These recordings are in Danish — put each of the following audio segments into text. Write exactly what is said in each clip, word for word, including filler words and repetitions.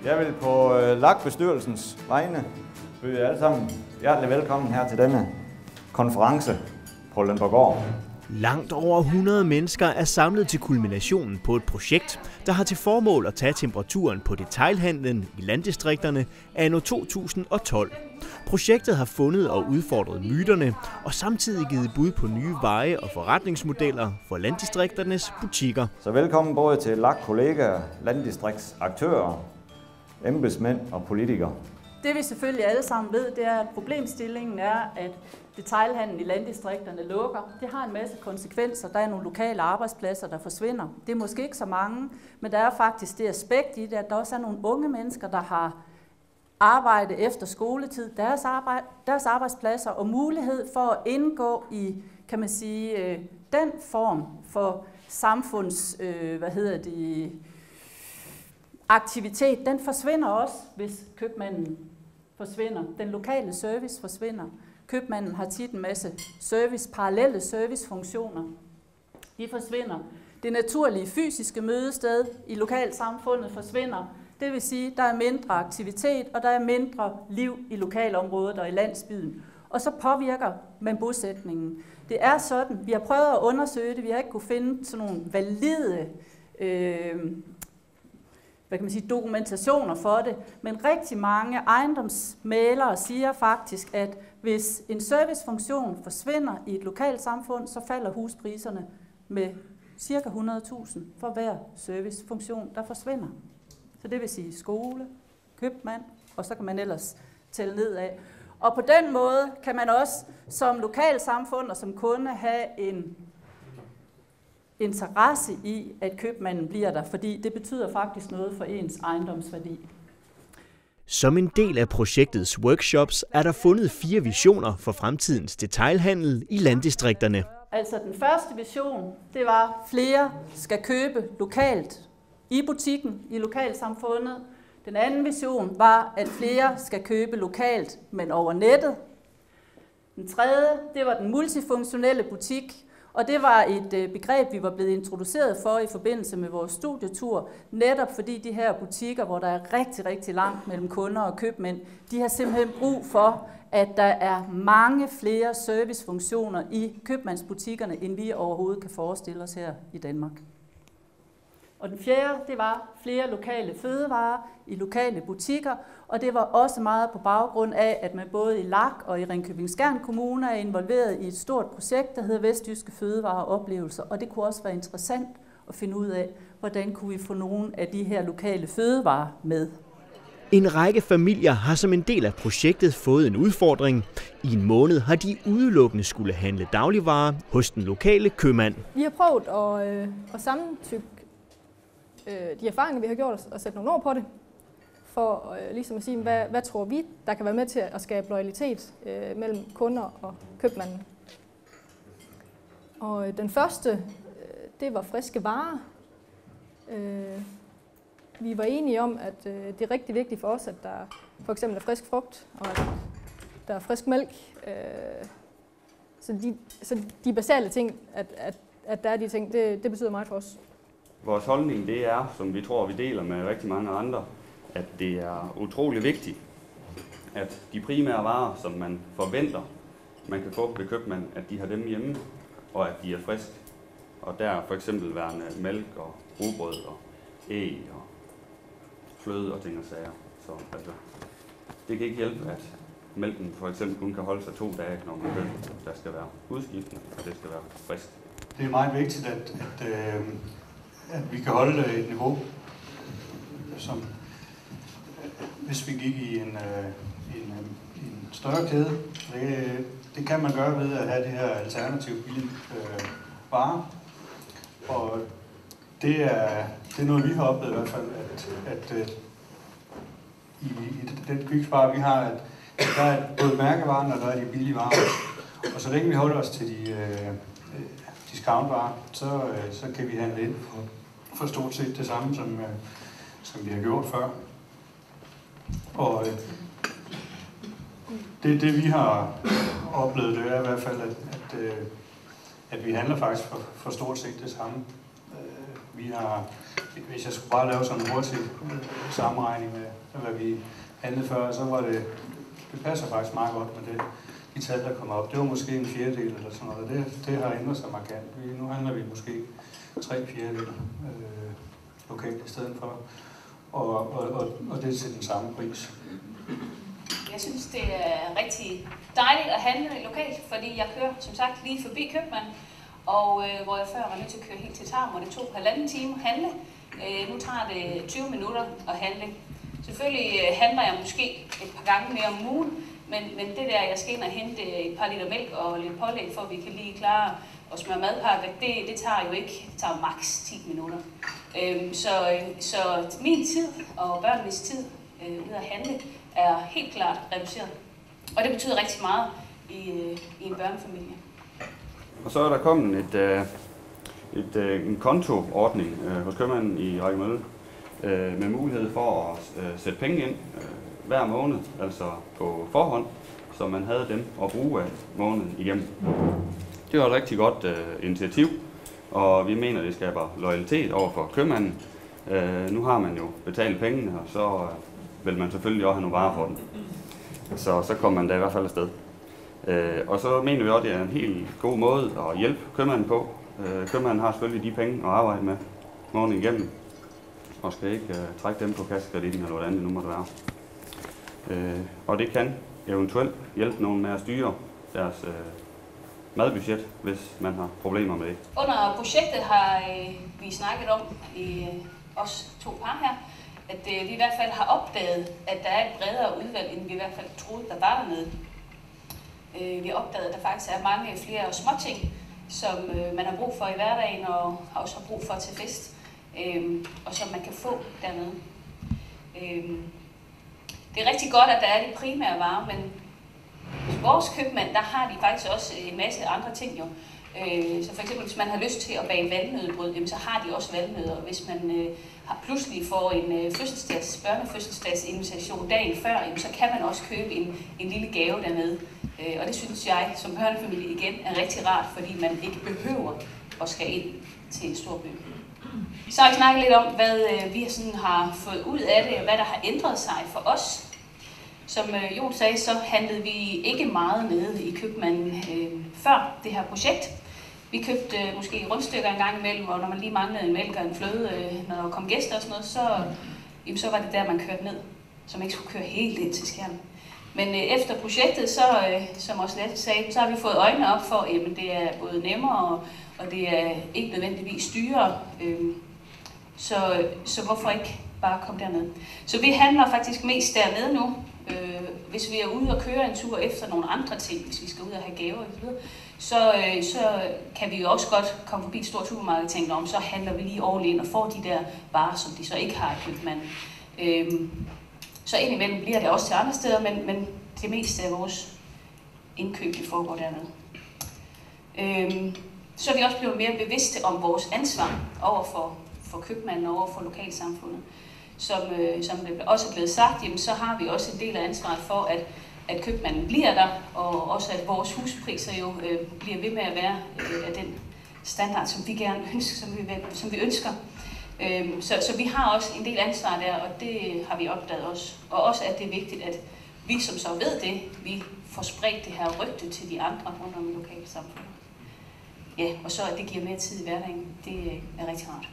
Jeg vil på øh, L A K-bestyrelsens vegne byde jer alle sammen hjertelig velkommen her til denne konference på Lønborggård. Langt over hundrede mennesker er samlet til kulminationen på et projekt, der har til formål at tage temperaturen på detailhandlen i landdistrikterne anno to tusind og tolv. Projektet har fundet og udfordret myterne og samtidig givet bud på nye veje og forretningsmodeller for landdistrikternes butikker. Så velkommen både til L A K-kollegaer, landdistriktsaktører, embedsmænd og politikere. Det vi selvfølgelig alle sammen ved, det er, at problemstillingen er, at detailhandlen i landdistrikterne lukker. Det har en masse konsekvenser. Der er nogle lokale arbejdspladser, der forsvinder. Det er måske ikke så mange, men der er faktisk det aspekt i det, at der også er nogle unge mennesker, der har arbejde efter skoletid, deres, arbejde, deres arbejdspladser og mulighed for at indgå i, kan man sige, den form for samfunds, øh, hvad hedder det, aktivitet, den forsvinder også, hvis købmanden forsvinder. Den lokale service forsvinder. Købmanden har tit en masse service, parallelle servicefunktioner. De forsvinder. Det naturlige fysiske mødested i lokalsamfundet forsvinder. Det vil sige, at der er mindre aktivitet, og der er mindre liv i lokalområdet og i landsbyen. Og så påvirker man bosætningen. Det er sådan, vi har prøvet at undersøge det, vi har ikke kunne finde sådan nogle valide øh, hvad kan man sige, dokumentationer for det, men rigtig mange ejendomsmælere siger faktisk, at hvis en servicefunktion forsvinder i et lokalsamfund, så falder huspriserne med ca. hundrede tusind for hver servicefunktion, der forsvinder. Så det vil sige skole, købmand, og så kan man ellers tælle nedad. Og på den måde kan man også som lokalsamfund og som kunde have en interesse i, at købmanden bliver der, fordi det betyder faktisk noget for ens ejendomsværdi. Som en del af projektets workshops er der fundet fire visioner for fremtidens detailhandel i landdistrikterne. Altså den første vision, det var, at flere skal købe lokalt i butikken, i lokalsamfundet. Den anden vision var, at flere skal købe lokalt, men over nettet. Den tredje, det var den multifunktionelle butik, og det var et begreb, vi var blevet introduceret for i forbindelse med vores studietur, netop fordi de her butikker, hvor der er rigtig, rigtig langt mellem kunder og købmænd, de har simpelthen brug for, at der er mange flere servicefunktioner i købmandsbutikkerne, end vi overhovedet kan forestille os her i Danmark. Og den fjerde, det var flere lokale fødevarer i lokale butikker, og det var også meget på baggrund af, at man både i L A K og i Ringkøbing-Skjern Kommune er involveret i et stort projekt, der hedder Vestjyske Fødevareoplevelser, og det kunne også være interessant at finde ud af, hvordan kunne vi få nogle af de her lokale fødevarer med. En række familier har som en del af projektet fået en udfordring. I en måned har de udelukkende skulle handle dagligvarer hos den lokale købmand. Vi har prøvet at, øh, at sammentykke de erfaringer, vi har gjort, og sætte nogle ord på det, for øh, ligesom at sige, hvad, hvad tror vi, der kan være med til at skabe loyalitet øh, mellem kunder og købmanden. Og øh, den første, øh, det var friske varer. Øh, vi var enige om, at øh, det er rigtig vigtigt for os, at der for eksempel er frisk frugt, og at der er frisk mælk. Øh, så, de, så de basale ting, at, at, at der er de ting, det, det betyder meget for os. Vores holdning det er, som vi tror, vi deler med rigtig mange andre, at det er utrolig vigtigt, at de primære varer, som man forventer, man kan få ved købmanden, at de har dem hjemme, og at de er friske. Og der for eksempel værende mælk og rugbrød og æg og fløde og ting og sager. Så altså, det kan ikke hjælpe, at mælken for eksempel kun kan holde sig to dage, når man køber. Der skal være udskiftende, og det skal være frisk. Det er meget vigtigt, at, at øh... at vi kan holde et niveau, som hvis vi gik i en, en, en større kæde. Det, det kan man gøre ved at have det her alternative billige øh, varer. Og det er, det er noget, vi har oplevet i hvert fald, at, at, at i, i den kvikspar, vi har, at der er både mærkevaren, og der er de billige varer. Og så længe vi holder os til de øh, discountvarer, så, øh, så kan vi handle ind for for stort set det samme, som, øh, som vi har gjort før. Og øh, det, det vi har oplevet, det er i hvert fald, at, at, øh, at vi handler faktisk for, for stort set det samme. Øh, vi har, hvis jeg skulle bare lave sådan en hurtig øh, sammenregning med, hvad vi handlede før, så var det, det passer faktisk meget godt med det, de tal, der kommer op. Det var måske en fjerdedel eller sådan noget. Det, det har ændret sig markant. Vi, nu handler vi måske tre fjerdedel øh, lokalt i stedet for, og, og, og, og det er til den samme pris. Jeg synes, det er rigtig dejligt at handle lokalt, fordi jeg kører, som sagt, lige forbi købmanden, og øh, hvor jeg før var nødt til at køre helt til Tarm, og det tog halvanden time at handle. Øh, nu tager det tyve minutter at handle. Selvfølgelig øh, handler jeg måske et par gange mere om ugen, men, men det der, jeg skal ind og hente et par liter mælk og lidt pålæg, for at vi kan lige klare at smøre madpakke, det, det tager jo ikke, det tager maks ti minutter. Øh, så, så min tid og børnenes tid øh, ud at handle er helt klart reduceret. Og det betyder rigtig meget i, øh, i en børnefamilie. Og så er der kommet et, øh, et, øh, en kontoordning øh, hos købmanden i Rækkemølle øh, med mulighed for at øh, sætte penge ind øh, hver måned, altså på forhånd, så man havde dem at bruge af måneden igennem. Det var et rigtig godt øh, initiativ, og vi mener, det skaber loyalitet over for købmanden. Øh, nu har man jo betalt pengene, og så øh, vil man selvfølgelig også have nogle varer for dem. Så, så kommer man da i hvert fald afsted. Øh, og så mener vi også, at det er en helt god måde at hjælpe købmanden på. Øh, købmanden har selvfølgelig de penge at arbejde med måneden igennem, og skal ikke øh, trække dem på kassekreditten eller hvordan det nu måtte være. Øh, og det kan eventuelt hjælpe nogen med at styre deres øh, madbudget, hvis man har problemer med det. Under projektet har øh, vi snakket om, i øh, os to par her, at øh, vi i hvert fald har opdaget, at der er et bredere udvalg, end vi i hvert fald troede, der var dernede. Øh, vi har opdaget, at der faktisk er mange flere småting, som øh, man har brug for i hverdagen, og har også brug for til fest, øh, og som man kan få dernede. Øh, det er rigtig godt, at der er de primære varer, men hos vores købmand, der har de faktisk også en masse andre ting jo. Øh, så for eksempel, hvis man har lyst til at bage valnøddebrød, jamen, så har de også valnødder. Hvis man øh, har pludselig får en øh, fødselsdags, børnefødselsdagsinvitation dagen før, jamen, så kan man også købe en, en lille gave dernede. Øh, og det synes jeg som børnefamilie igen er rigtig rart, fordi man ikke behøver at skal ind til en stor by. Så har jeg snakket lidt om, hvad øh, vi sådan har fået ud af det, og hvad der har ændret sig for os. Som øh, Jon sagde, så handlede vi ikke meget nede i købmanden øh, før det her projekt. Vi købte øh, måske rundstykker en gang imellem, og når man lige manglede en mælk og en fløde, øh, når der kom gæster og sådan noget, så, øh, så var det der, man kørte ned, så man ikke skulle køre helt ind til Skjern. Men øh, efter projektet, så, øh, som også Lasse sagde, så har vi fået øjnene op for, at det er både nemmere, og, og det er ikke nødvendigvis dyrere. Øh, så, så hvorfor ikke bare komme derned? Så vi handler faktisk mest dernede nu. Øh, hvis vi er ude og køre en tur efter nogle andre ting, hvis vi skal ud og have gaver og så videre, så, øh, så kan vi jo også godt komme forbi et stort supermarked og tænke om, så handler vi lige all in og får de der varer, som de så ikke har i købmanden. Øh, så indimellem bliver det også til andre steder, men, men det meste af vores indkøb, det foregår dernede. Øh, så er vi også blevet mere bevidste om vores ansvar over for, for købmanden og over for lokalsamfundet. Som, øh, som det også er blevet sagt, jamen, så har vi også en del af ansvaret for, at, at købmanden bliver der, og også at vores huspriser jo øh, bliver ved med at være øh, af den standard, som vi gerne ønsker, som vi, som vi ønsker. Øh, så, så vi har også en del ansvar der, og det har vi opdaget også. Og også at det er vigtigt, at vi som så ved det, vi får spredt det her rygte til de andre rundt om i lokale samfund. Ja, og så at det giver mere tid i hverdagen, det er rigtig rart.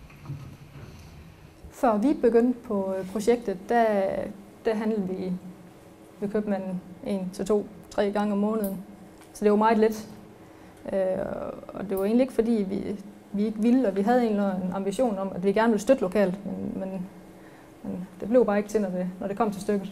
Før vi begyndte på projektet, der, der handlede vi ved købmanden en til to, tre gange om måneden. Så det var meget let. Og det var egentlig ikke fordi, vi, vi ikke ville, og vi havde en ambition om, at vi gerne ville støtte lokalt, men, men, men det blev bare ikke til, når det, når det kom til stykket.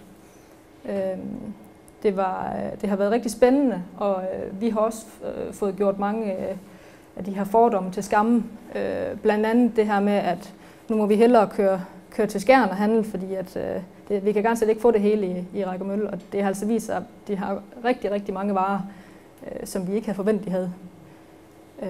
Det, var, det har været rigtig spændende, og vi har også fået gjort mange af de her fordomme til skamme. Blandt andet det her med, at nu må vi hellere køre, køre til Skjern og handle, fordi at, øh, det, vi kan ganske ikke få det hele i, i Rækkemølle, og det har altså vist sig, at de har rigtig, rigtig mange varer, øh, som vi ikke havde forventet, de havde. Øh,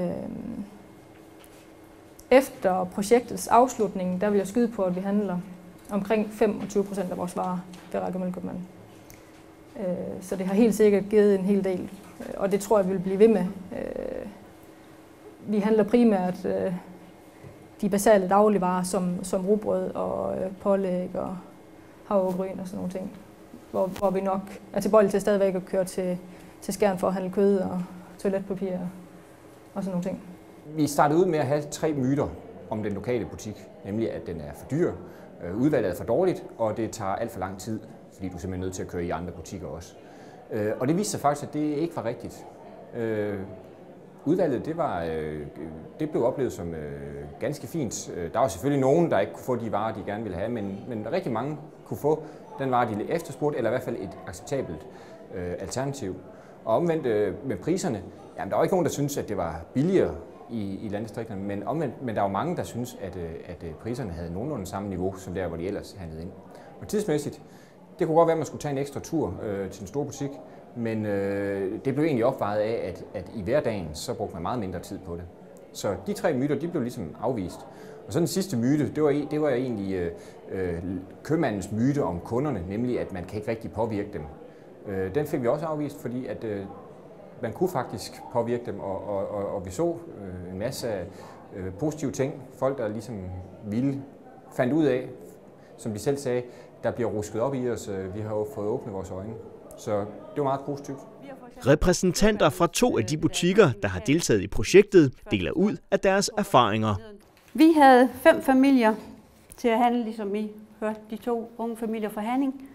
efter projektets afslutning, der vil jeg skyde på, at vi handler omkring femogtyve procent af vores varer ved Rækkemølle købmanden. Øh, så det har helt sikkert givet en hel del, og det tror jeg, vi vil blive ved med. Øh, vi handler primært øh, de basale dagligvarer, som, som rugbrød og øh, pålæg og havregryn og sådan nogle ting. Hvor, hvor vi nok er tilbøjelige til stadigvæk at køre til, til Skjern for at handle kød og toiletpapir og sådan nogle ting. Vi startede ud med at have tre myter om den lokale butik, nemlig at den er for dyr, øh, udvalget er for dårligt, og det tager alt for lang tid, fordi du er simpelthen nødt til at køre i andre butikker også. Øh, og det viste sig faktisk, at det ikke var rigtigt. Øh, udvalget, det, var, øh, det blev oplevet som øh, ganske fint. Der var selvfølgelig nogen, der ikke kunne få de varer, de gerne ville have, men, men rigtig mange kunne få den vare, de efterspurgte, eller i hvert fald et acceptabelt øh, alternativ. Og omvendt øh, med priserne, jamen, der var ikke nogen, der syntes, at det var billigere i, i landdistrikterne, men omvendt, men der var mange, der syntes, at, øh, at priserne havde nogenlunde samme niveau, som der, hvor de ellers handlede ind. Og tidsmæssigt, det kunne godt være, at man skulle tage en ekstra tur øh, til en stor butik, men øh, det blev egentlig opvejet af, at, at i hverdagen, så brugte man meget mindre tid på det. Så de tre myter, de blev ligesom afvist. Og så den sidste myte, det var, det var egentlig øh, øh, købmandens myte om kunderne, nemlig at man kan ikke rigtig påvirke dem. Øh, den fik vi også afvist, fordi at øh, man kunne faktisk påvirke dem, og, og, og, og vi så øh, en masse øh, positive ting. Folk, der ligesom ville, fandt ud af, som de selv sagde, der bliver rusket op i os. Vi har jo fået åbnet vores øjne. Så det var meget positivt. Repræsentanter fra to af de butikker, der har deltaget i projektet, deler ud af deres erfaringer. Vi havde fem familier til at handle, ligesom I hørte de to unge familier fra Herning.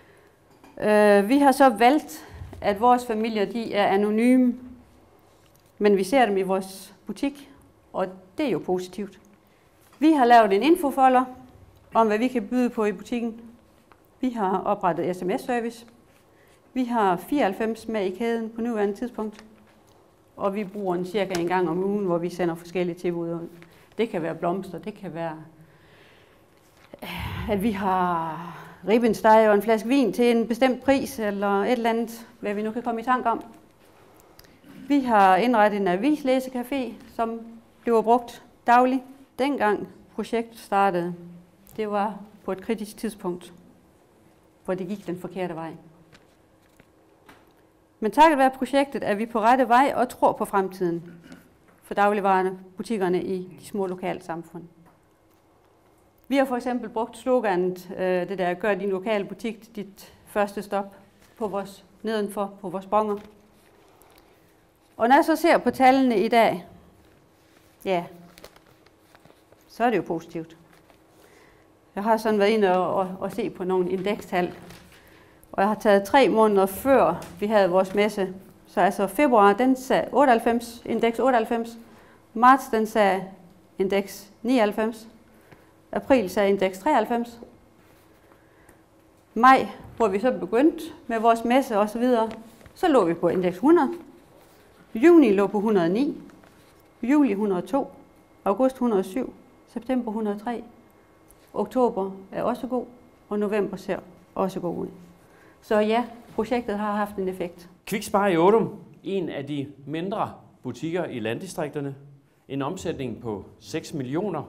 Vi har så valgt, at vores familier de er anonyme, men vi ser dem i vores butik, og det er jo positivt. Vi har lavet en infofolder om, hvad vi kan byde på i butikken. Vi har oprettet sms-service. Vi har fireoghalvfems med i kæden på nuværende tidspunkt, og vi bruger en cirka en gang om ugen, hvor vi sender forskellige tilbud ud. Det kan være blomster, det kan være, at vi har ribbensteg og en flaske vin til en bestemt pris, eller et eller andet, hvad vi nu kan komme i tanke om. Vi har indrettet en avislæsecafé, som bliver brugt dagligt. Dengang projektet startede, det var på et kritisk tidspunkt, hvor det gik den forkerte vej. Men takket være projektet er vi på rette vej og tror på fremtiden for dagligvarerne, butikkerne i de små lokale samfund. Vi har for eksempel brugt sloganet, øh, det der, gør din lokale butik dit første stop på vores, nedenfor på vores bonger. Og når jeg så ser på tallene i dag, ja, så er det jo positivt. Jeg har sådan været inde og, og, og se på nogle indekstal, og jeg har taget tre måneder før vi havde vores messe. Så altså februar, den sagde otteoghalvfems, indeks otteoghalvfems. Marts, den sagde indeks nioghalvfems. April sagde indeks treoghalvfems. Maj, hvor vi så begyndte med vores messe og så videre, så lå vi på indeks hundrede. Juni lå på et hundrede og ni. Juli et hundrede og to. August et hundrede og syv. September et hundrede og tre. Oktober er også god, og november ser også god ud. Så ja, projektet har haft en effekt. Kvikspar i Ådum, en af de mindre butikker i landdistrikterne. En omsætning på seks millioner.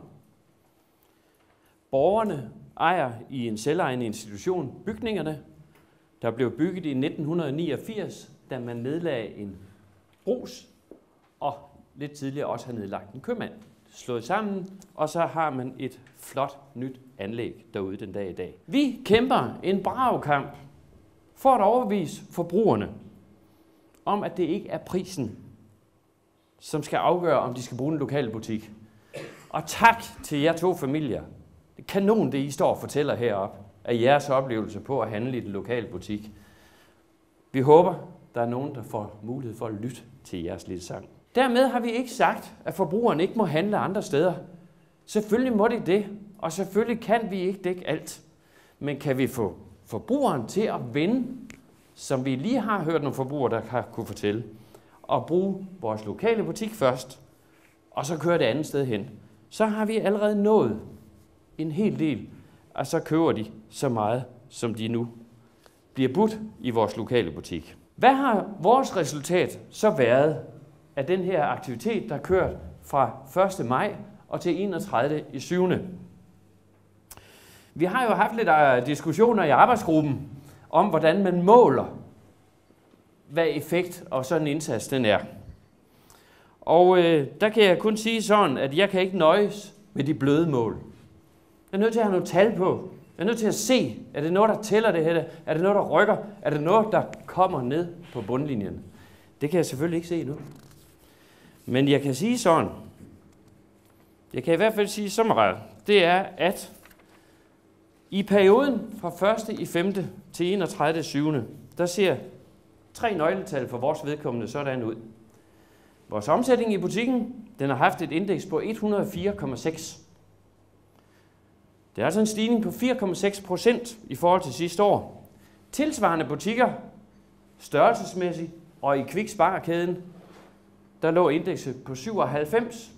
Borgerne ejer i en selvejende institution bygningerne, der blev bygget i nitten niogfirs, da man nedlagde en brugs, og lidt tidligere også har nedlagt en købmand. Slået sammen, og så har man et flot nyt anlæg derude den dag i dag. Vi kæmper en brav kamp for at overbevise forbrugerne om, at det ikke er prisen, som skal afgøre, om de skal bruge en lokal butik. Og tak til jer to familier. Det er kanon, det I står og fortæller heroppe, af jeres oplevelse på at handle i den lokale butik. Vi håber, der er nogen, der får mulighed for at lytte til jeres lille sang. Dermed har vi ikke sagt, at forbrugerne ikke må handle andre steder. Selvfølgelig må de det, og selvfølgelig kan vi ikke dække alt. Men kan vi få forbrugeren til at vende, som vi lige har hørt nogle forbrugere, der har kunne fortælle, og bruge vores lokale butik først, og så køre det andet sted hen, så har vi allerede nået en hel del, og så køber de så meget, som de nu bliver budt i vores lokale butik. Hvad har vores resultat så været af den her aktivitet, der er kørt fra første maj og til enogtredivte i syvende Vi har jo haft lidt diskussioner i arbejdsgruppen om, hvordan man måler, hvad effekt og sådan en indsats den er. Og øh, der kan jeg kun sige sådan, at jeg kan ikke nøjes med de bløde mål. Jeg er nødt til at have nogle tal på. Jeg er nødt til at se, er det noget, der tæller det her? Er det noget, der rykker? Er det noget, der kommer ned på bundlinjen? Det kan jeg selvfølgelig ikke se nu. Men jeg kan sige sådan. Jeg kan i hvert fald sige så meget. Det er, at i perioden fra første i femte til enogtredivte syvende, der ser tre nøgletal for vores vedkommende sådan ud. Vores omsætning i butikken, den har haft et indeks på et hundrede og fire komma seks. Det er altså en stigning på fire komma seks procent i forhold til sidste år. Tilsvarende butikker, størrelsesmæssigt og i Kviksparkæden, der lå indekset på syvoghalvfems.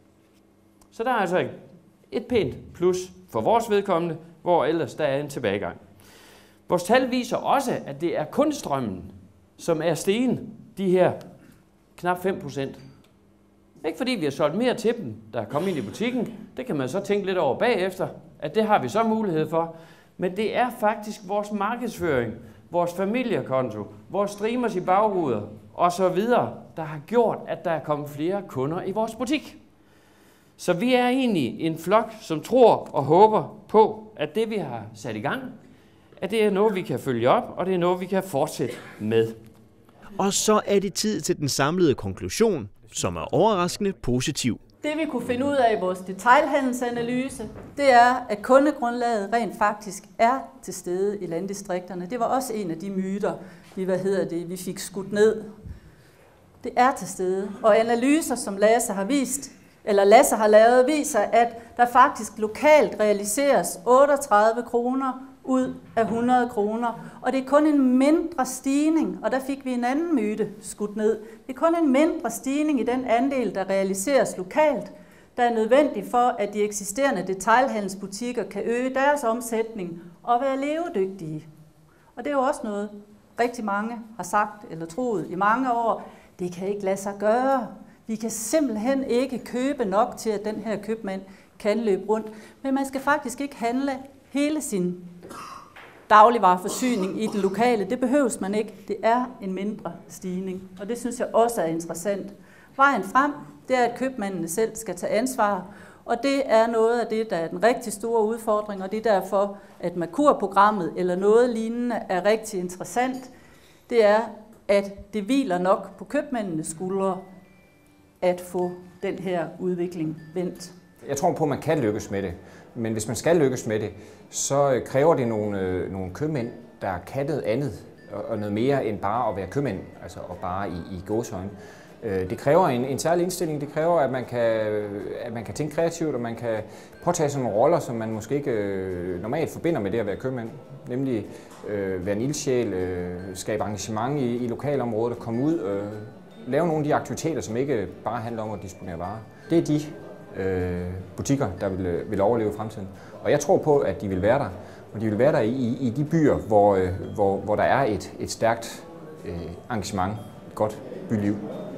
Så der er altså et pænt plus for vores vedkommende, hvor ellers der er en tilbagegang. Vores tal viser også, at det er kundestrømmen, som er stigen, de her knap fem procent. Ikke fordi vi har solgt mere til dem, der er kommet ind i butikken. Det kan man så tænke lidt over bagefter, at det har vi så mulighed for. Men det er faktisk vores markedsføring, vores familiekonto, vores streamers i bagruder osv., der har gjort, at der er kommet flere kunder i vores butik. Så vi er egentlig en flok, som tror og håber på, at det vi har sat i gang, at det er noget, vi kan følge op, og det er noget, vi kan fortsætte med. Og så er det tid til den samlede konklusion, som er overraskende positiv. Det vi kunne finde ud af i vores detailhandelsanalyse, det er, at kundegrundlaget rent faktisk er til stede i landdistrikterne. Det var også en af de myter, vi, hvad hedder det, vi fik skudt ned. Det er til stede, og analyser, som Lasse har vist, eller Lasse har lavet, viser, at der faktisk lokalt realiseres otteogtredive kroner ud af hundrede kroner. Og det er kun en mindre stigning, og der fik vi en anden myte skudt ned. Det er kun en mindre stigning i den andel, der realiseres lokalt, der er nødvendig for, at de eksisterende detailhandelsbutikker kan øge deres omsætning og være levedygtige. Og det er jo også noget, rigtig mange har sagt eller troet i mange år. Det kan ikke lade sig gøre. Vi kan simpelthen ikke købe nok til, at den her købmand kan løbe rundt. Men man skal faktisk ikke handle hele sin dagligvareforsyning i det lokale. Det behøves man ikke. Det er en mindre stigning, og det synes jeg også er interessant. Vejen frem, det er, at købmændene selv skal tage ansvar, og det er noget af det, der er den rigtig store udfordring, og det er derfor, at Merkur-programmet eller noget lignende er rigtig interessant. Det er, at det hviler nok på købmændenes skuldre at få den her udvikling vendt. Jeg tror på, at man kan lykkes med det, men hvis man skal lykkes med det, så kræver det nogle, øh, nogle købmænd, der kan noget andet og noget mere end bare at være købmænd, altså og bare i, i gåseøjne. Øh, det kræver en, en særlig indstilling, det kræver, at man, kan, at man kan tænke kreativt, og man kan påtage sig nogle roller, som man måske ikke øh, normalt forbinder med det at være købmand. Nemlig øh, være en ildsjæl, øh, skabe engagement i, i lokalområdet og komme ud, øh, lave nogle af de aktiviteter, som ikke bare handler om at disponere varer. Det er de øh, butikker, der vil, vil overleve i fremtiden. Og jeg tror på, at de vil være der. Og de vil være der i, i de byer, hvor, øh, hvor, hvor der er et, et stærkt øh, engagement, et godt byliv.